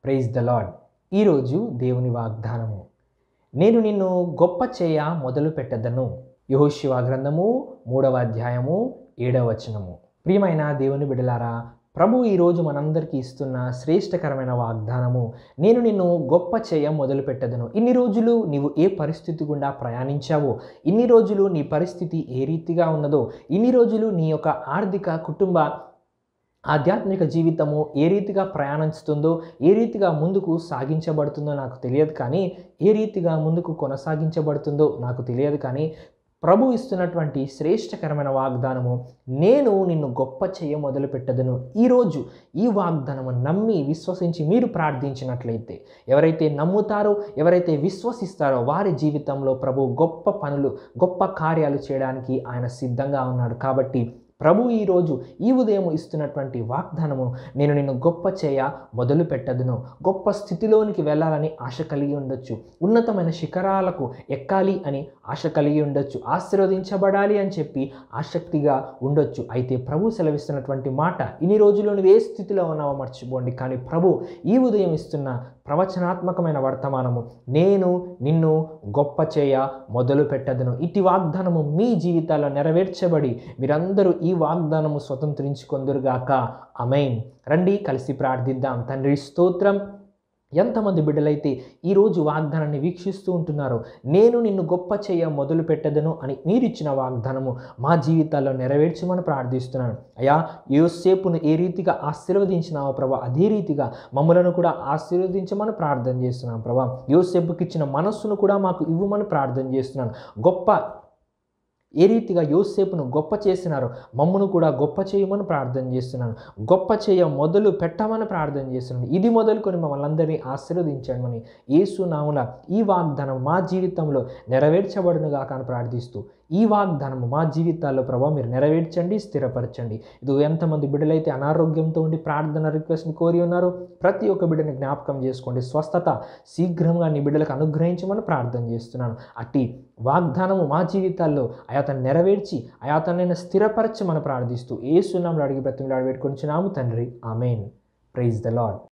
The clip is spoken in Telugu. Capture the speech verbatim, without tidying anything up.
Praise the lord. ఈరోజు దేవుని వాగ్దానము, నేను నిన్ను గొప్ప చేయ మొదలు పెట్టెదను. యెహోషువ గ్రంథము మూడవ అధ్యాయము ఏడవ వచనము. ప్రియమైన దేవుని బిడ్డలారా, ప్రభు ఈరోజు మనందరికీ ఇస్తున్న శ్రేష్టకరమైన వాగ్దానము, నేను నిన్ను గొప్ప చేయ మొదలు పెట్టెదను. ఇన్ని రోజులు నీవు ఏ పరిస్థితి గుండా ప్రయాణించావో, ఇన్ని రోజులు నీ పరిస్థితి ఏ రీతిగా ఉన్నదో, ఇన్ని రోజులు నీ యొక్క ఆర్థిక కుటుంబ ఆధ్యాత్మిక జీవితము ఏ రీతిగా ప్రయాణిస్తుందో, ఏ రీతిగా ముందుకు సాగించబడుతుందో నాకు తెలియదు, కానీ ఏ రీతిగా ముందుకు కొనసాగించబడుతుందో నాకు తెలియదు, కానీ ప్రభు ఇస్తున్నటువంటి శ్రేష్టకరమైన వాగ్దానము, నేను నిన్ను గొప్ప చేయ మొదలు పెట్టెదను. ఈరోజు ఈ వాగ్దానము నమ్మి విశ్వసించి మీరు ప్రార్థించినట్లయితే, ఎవరైతే నమ్ముతారో, ఎవరైతే విశ్వసిస్తారో వారి జీవితంలో ప్రభు గొప్ప పనులు, గొప్ప కార్యాలు చేయడానికి ఆయన సిద్ధంగా ఉన్నాడు. కాబట్టి ప్రభు ఈరోజు ఈ ఉదయం ఇస్తున్నటువంటి వాగ్దానము, నేను నిన్ను గొప్ప చేయ మొదలు పెట్టెదను. గొప్ప స్థితిలోనికి వెళ్ళాలని ఆశ కలిగి ఉండొచ్చు, ఉన్నతమైన శిఖరాలకు ఎక్కాలి అని ఆశ కలిగి ఉండొచ్చు, ఆశీర్వదించబడాలి అని చెప్పి ఆసక్తిగా ఉండొచ్చు. అయితే ప్రభు సెలవిస్తున్నటువంటి మాట, ఇన్ని రోజుల్లో నువ్వు ఏ స్థితిలో ఉన్నావో మర్చిపోండి, కానీ ప్రభు ఈ ఉదయం ఇస్తున్న ప్రవచనాత్మకమైన వర్తమానము, నేను నిన్ను గొప్ప చేయ మొదలు పెట్టెదను. ఇటు వాగ్దానము మీ జీవితాల్లో నెరవేర్చబడి మీరందరూ ఈ వాగ్దానము స్వతంత్రించుకొందురుగాక. ఆమేన్. రండి కలిసి ప్రార్థిద్దాం. తండ్రి స్తోత్రం. ఎంతమంది బిడ్డలైతే ఈరోజు వాగ్దానాన్ని వీక్షిస్తూ ఉంటున్నారో, నేను నిన్ను గొప్ప చేయ మొదలు పెట్టెదను అని మీరిచ్చిన వాగ్దానము మా జీవితాల్లో నెరవేర్చమని ప్రార్థిస్తున్నాను. అయ్యా, యోసేపును ఏ రీతిగా ఆశీర్వదించినావో ప్రభా, అదే రీతిగా మమ్మలను కూడా ఆశీర్వదించమని ప్రార్థన చేస్తున్నాను ప్రభా. యోసేపుకి ఇచ్చిన మనస్సును కూడా మాకు ఇవ్వమని ప్రార్థన చేస్తున్నాను. గొప్ప ఏ రీతిగా యోసేపును గొప్ప చేసినారో మమ్మను కూడా గొప్ప చేయమని ప్రార్థన చేస్తున్నాను. గొప్ప చేయ మొదలు పెట్టమని ప్రార్థన చేస్తున్నాను. ఇది మొదలుకొని మమ్మల్ని అందరినీ ఆశీర్వదించమని యేసు నామమున ఈ వాగ్దానం మా జీవితంలో నెరవేర్చబడునుగా కానీ ప్రార్థిస్తూ, ఈ వాగ్దానము మా జీవితాల్లో ప్రభావ మీరు నెరవేర్చండి, స్థిరపరచండి. ఇది ఎంతమంది బిడ్డలైతే అనారోగ్యంతో ఉండి ప్రార్థన రిక్వెస్ట్ని కోరి ఉన్నారో ప్రతి ఒక్క బిడ్డని జ్ఞాపకం చేసుకోండి. స్వస్థత శీఘ్రంగా నీ బిడ్డలకు అనుగ్రహించమని ప్రార్థన చేస్తున్నాను. అట్టి వాగ్దానము మా జీవితాల్లో అయాతను నెరవేర్చి అయాతనైనా స్థిరపరచమని ప్రార్థిస్తూ యేసు నామములో అడిగి బ్రతిమలాడి వేడుకొంచున్నాము తండ్రి. ఆమేన్. Praise the lord.